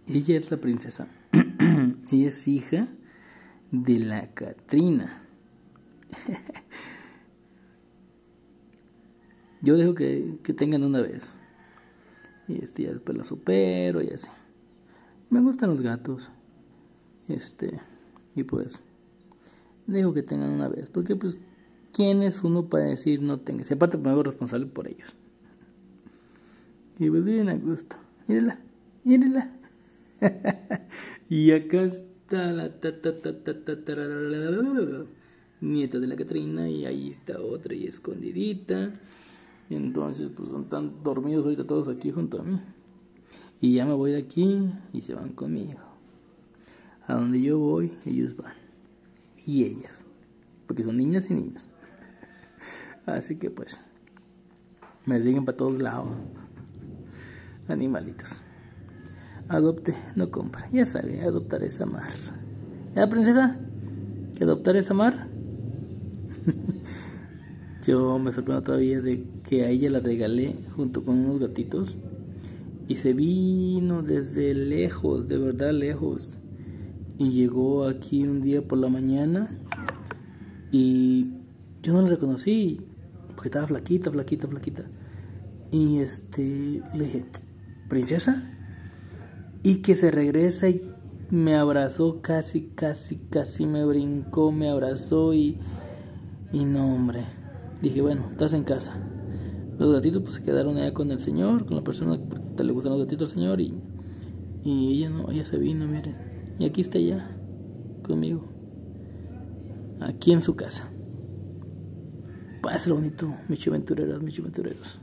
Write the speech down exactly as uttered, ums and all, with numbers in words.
Ella es la princesa. Ella es hija de la Catrina. Yo dejo que, que tengan una vez. Y este, ya después la supero y así. Me gustan los gatos. Este, y pues, dejo que tengan una vez. Porque pues, ¿quién es uno para decir no tengas? Y aparte me hago responsable por ellos. Y pues bien a gusto. Mírala, mírala. Y acá está la ta, ta, ta, ta, ta, ta, nieta de la Catrina. Y ahí está otra y escondidita. Entonces pues están dormidos ahorita todos aquí junto a mí. Y ya me voy de aquí y se van conmigo. A donde yo voy, ellos van. Y ellas. Porque son niñas y niños. Así que pues me siguen para todos lados. Animalitos. Adopte, no compre. Ya sabe, adoptar es amar. ¿Ya, princesa? ¿Que adoptar es amar? Yo me sorprendo todavía de que a ella la regalé junto con unos gatitos. Y se vino desde lejos, de verdad lejos. Y llegó aquí un día por la mañana. Y yo no la reconocí. Porque estaba flaquita, flaquita, flaquita. Y este, le dije, ¿princesa? Y que se regresa y me abrazó casi, casi, casi me brincó, me abrazó y... Y no, hombre. Dije, bueno, estás en casa. Los gatitos pues se quedaron allá con el señor, con la persona que le gustan los gatitos al señor. Y, y ella no, ella se vino, miren. Y aquí está ella, conmigo. Aquí en su casa. Pásalo bonito, mis aventureros, mis aventureros.